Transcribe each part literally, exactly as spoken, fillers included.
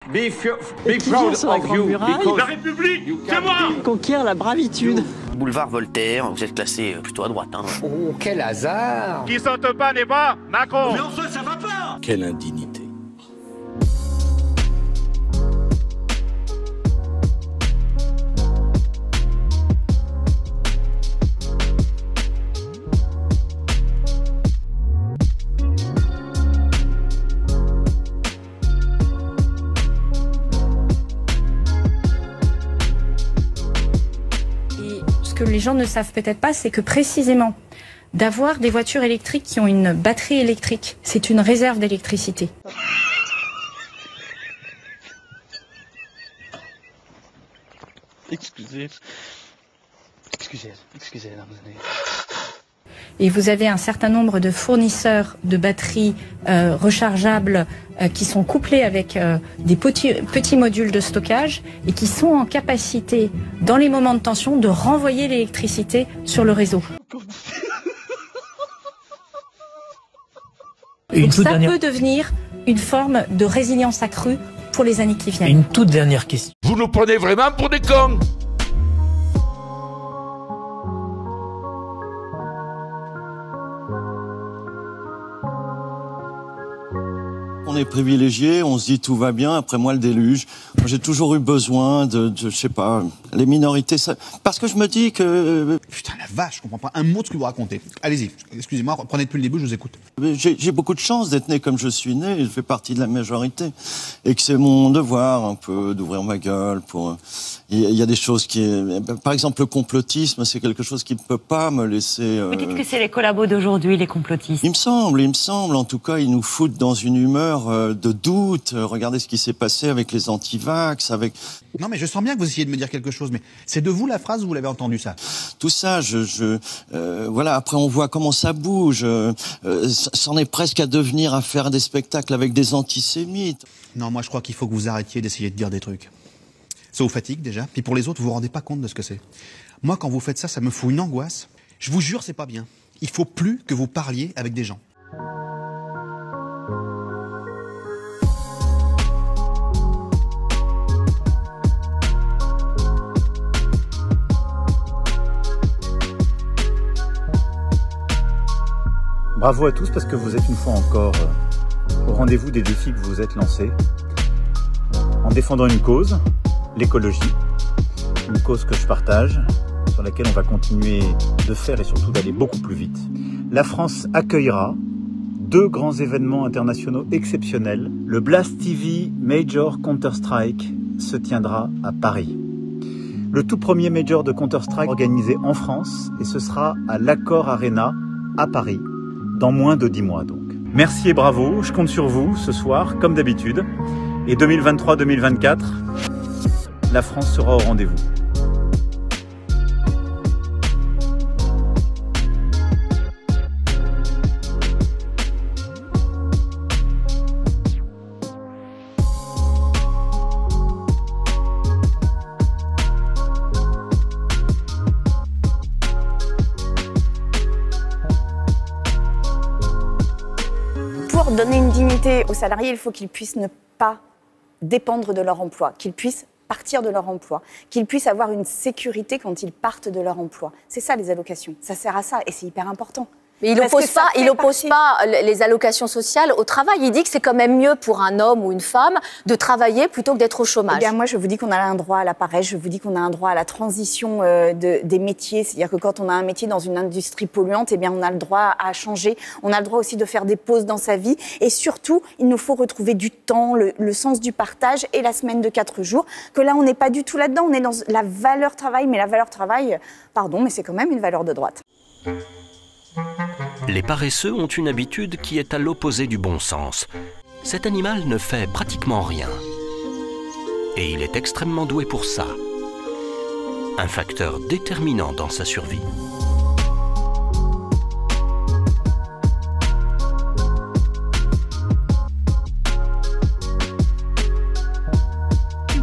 Be, be proud sur la of Grande you. Muraille. La République, c'est moi. Conquérir la bravitude. Boulevard Voltaire, vous êtes classé plutôt à droite. Hein. Oh, quel hasard. Qui saute pas n'est pas Macron. Mais enfin, ça va pas. Quelle indignité. Ce que les gens ne savent peut-être pas, c'est que précisément, d'avoir des voitures électriques qui ont une batterie électrique, c'est une réserve d'électricité. Excusez. Excusez, excusez, mesdames et messieurs. Et vous avez un certain nombre de fournisseurs de batteries euh, rechargeables euh, qui sont couplés avec euh, des petits, petits modules de stockage et qui sont en capacité, dans les moments de tension, de renvoyer l'électricité sur le réseau. Une Donc toute ça dernière... peut devenir une forme de résilience accrue pour les années qui viennent. Une toute dernière question. Vous nous prenez vraiment pour des cons. On est privilégié, on se dit tout va bien, après moi le déluge. Moi, j'ai toujours eu besoin de, de, je sais pas, les minorités, ça... parce que je me dis que... Putain, la vache, je comprends pas un mot de ce que vous racontez. Allez-y, excusez-moi, reprenez depuis le début, je vous écoute. J'ai, j'ai beaucoup de chance d'être né comme je suis né, et je fais partie de la majorité. Et que c'est mon devoir, un peu, d'ouvrir ma gueule pour... Il y a des choses qui... Par exemple, le complotisme, c'est quelque chose qui ne peut pas me laisser... Euh... Vous dites que c'est les collabos d'aujourd'hui, les complotistes. Il me semble, il me semble. En tout cas, ils nous foutent dans une humeur de doute. Regardez ce qui s'est passé avec les antivax, avec... Non, mais je sens bien que vous essayez de me dire quelque chose, mais c'est de vous la phrase ou vous l'avez entendu ça? Tout ça, je... je euh, voilà, après on voit comment ça bouge. Euh, c'en est presque à devenir à faire des spectacles avec des antisémites. Non, moi je crois qu'il faut que vous arrêtiez d'essayer de dire des trucs. Ça vous fatigue déjà, puis pour les autres, vous vous rendez pas compte de ce que c'est. Moi, quand vous faites ça, ça me fout une angoisse. Je vous jure, c'est pas bien. Il faut plus que vous parliez avec des gens. Bravo à tous parce que vous êtes une fois encore au rendez-vous des défis que vous vous êtes lancés en défendant une cause, l'écologie, une cause que je partage, sur laquelle on va continuer de faire et surtout d'aller beaucoup plus vite. La France accueillera deux grands événements internationaux exceptionnels. Le Blast T V Major Counter-Strike se tiendra à Paris. Le tout premier Major de Counter-Strike organisé en France et ce sera à l'Accor Arena à Paris dans moins de dix mois donc. Merci et bravo, je compte sur vous ce soir comme d'habitude. Et deux mille vingt-trois deux mille vingt-quatre, la France sera au rendez-vous. Pour donner une dignité aux salariés, il faut qu'ils puissent ne pas dépendre de leur emploi, qu'ils puissent partir de leur emploi, qu'ils puissent avoir une sécurité quand ils partent de leur emploi. C'est ça les allocations, ça sert à ça et c'est hyper important. Mais il n'oppose pas, il oppose pas les allocations sociales au travail. Il dit que c'est quand même mieux pour un homme ou une femme de travailler plutôt que d'être au chômage. Eh bien, moi, je vous dis qu'on a un droit à la paresse, je vous dis qu'on a un droit à la transition euh, de, des métiers. C'est-à-dire que quand on a un métier dans une industrie polluante, eh bien, on a le droit à changer. On a le droit aussi de faire des pauses dans sa vie. Et surtout, il nous faut retrouver du temps, le, le sens du partage et la semaine de quatre jours. Que là, on n'est pas du tout là-dedans. On est dans la valeur travail. Mais la valeur travail, pardon, mais c'est quand même une valeur de droite. Les paresseux ont une habitude qui est à l'opposé du bon sens. Cet animal ne fait pratiquement rien. Et il est extrêmement doué pour ça. Un facteur déterminant dans sa survie.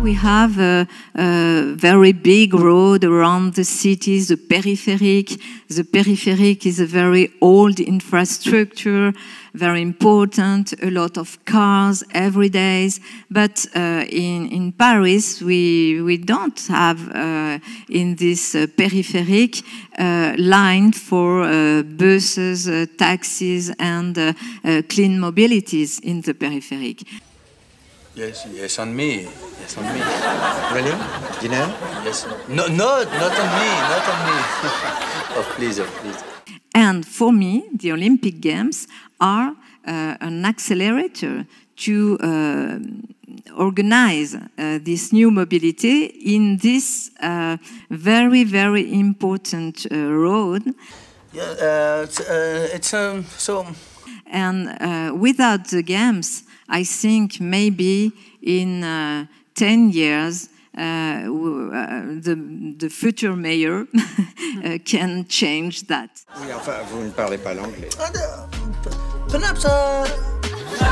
we have a, a very big road around the cities, the peripheric. The peripheric is a very old infrastructure, very important, a lot of cars every day. But uh, in, in Paris, we, we don't have uh, in this uh, peripheric uh, line for uh, buses, uh, taxis, and uh, uh, clean mobilities in the peripheric. Yes, yes, on me. Yes, on me. Really? Dinner? Yes. No, no, not on me, not on me. Oh, please, oh, please. And for me, the Olympic Games are uh, an accelerator to uh, organize uh, this new mobility in this uh, very, very important uh, road. Yeah, uh, it's, uh, it's um, so... And uh, without the Games, I think maybe in uh, ten years, uh, uh, the, the future mayor uh, can change that. Oui, enfin, vous ne parlez pas l'anglais. Perhaps, uh,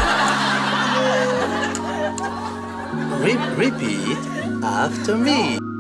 re repeat after me.